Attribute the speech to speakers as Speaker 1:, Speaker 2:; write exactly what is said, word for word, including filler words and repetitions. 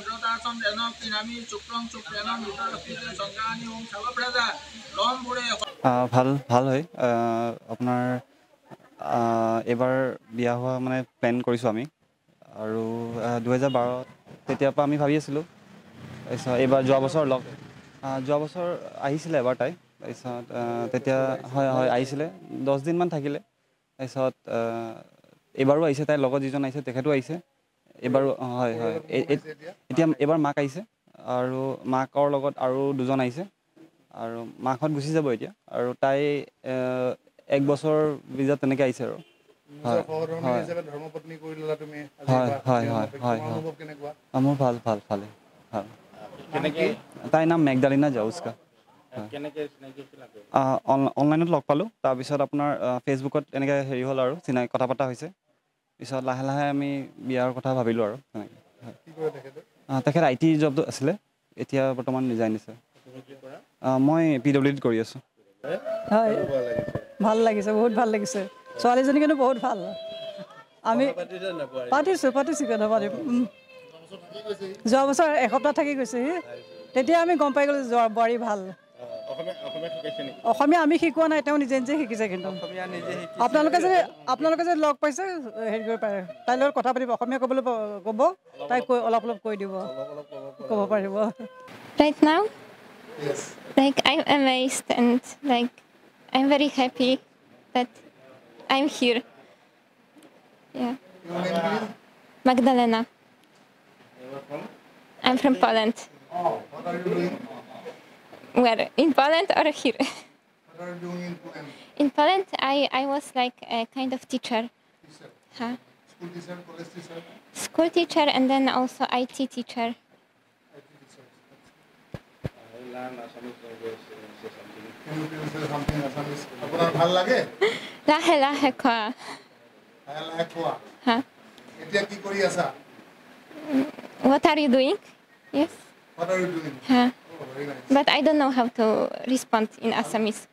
Speaker 1: মন্ত্ৰতাচন জনক তিনামি চুক্ৰং চুক্ৰেনং বিতৰপিতে সংগানি ওম চাবপ্ৰজা লম বুৰে
Speaker 2: ভাল ভাল হয় আপোনাৰ এবাৰ বিয়া হোৱা মানে প্লেন কৰিছোঁ আমি আৰু দুহেজাৰ বাৰ তেতিয়াৰ পৰা আমি ভাবি আছিলোঁ তাৰপিছত এইবাৰ যোৱা বছৰ লগ যোৱা বছৰ আহিছিলে এবাৰ তাই তাৰপিছত তেতিয়া হয় হয় আহিছিলে দহ দিনমান থাকিলে তাৰপিছত এইবাৰো আহিছে তাইৰ লগত যিজন আহিছে তেখেতো আহিছে এইবাৰো হয় হয় এতিয়া এইবাৰ মাক আহিছে আৰু মাকৰ লগত আৰু দুজন আহিছে আৰু মাকহঁত গুচি যাব এতিয়া আৰু তাই এক বছৰ ভিজাত তেনেকৈ আহিছে আৰু হয় হয় হয় মোৰ ভাল ভাল ভালে ভাল তাইৰ নাম মেগডালিনা জাউস্কা অনলাইনত লগ পালোঁ তাৰপিছত আপোনাৰ ফেচবুকত এনেকৈ হেৰি হ'ল আৰু চিনাকি কথা পতা হৈছে পিছত লাহে লাহে আমি বিয়াৰ কথা ভাবিলোঁ আৰু তেনেকৈ তেখেত আই টি জবটো আছিলে এতিয়া বৰ্তমান ৰিজাইন দিছে মই পি ডব্লিউ ডিত কৰি আছোঁ
Speaker 3: হয় ভাল লাগিছে বহুত ভাল লাগিছে ছোৱালীজনী কিন্তু বহুত ভাল আমি পাতিছোঁ পাতিছোঁ কথা পাতিম যোৱা বছৰ এসপ্তাহ থাকি গৈছে তেতিয়া আমি গম পাই গ'লোঁ যোৱা বোৱাৰী ভাল অসমীয়া আমি শিকোৱা নাই তেওঁ নিজে নিজে শিকিছে কিন্তু আপোনালোকে যদি আপোনালোকে যদি লগ পাইছে হেৰি কৰিব পাৰে তাইৰ লগত কথা পাতিব অসমীয়া ক'বলৈ ক'ব তাই কৈ অলপ অলপ কৈ দিব ক'ব পাৰিব
Speaker 4: Right now? Yes. Like I'm amazed and like I'm very happy that I'm here. Yeah.
Speaker 5: Your name is?
Speaker 4: Magdalena.
Speaker 5: You are from?
Speaker 4: I'm from Poland.
Speaker 5: Oh, what are you doing?
Speaker 4: Where? In Poland or here?
Speaker 5: What are you doing in Poland?
Speaker 4: In Poland, I, I was like a kind of teacher.
Speaker 5: Teacher.
Speaker 4: Huh?
Speaker 5: School teacher, college teacher?
Speaker 4: School teacher and then also I T teacher.
Speaker 5: I T teacher. Can you please say something in Assamese? আপোনাৰ ভাল লাগে?
Speaker 4: লাহে লাহে খোৱা
Speaker 5: লাহে লাহে খোৱা
Speaker 4: হা
Speaker 5: এতিয়া কি কৰি আছা?
Speaker 4: What are you doing? Yes.
Speaker 5: What are you doing?
Speaker 4: Huh?
Speaker 5: Oh, very nice.
Speaker 4: But I don't know how to respond in Assamese.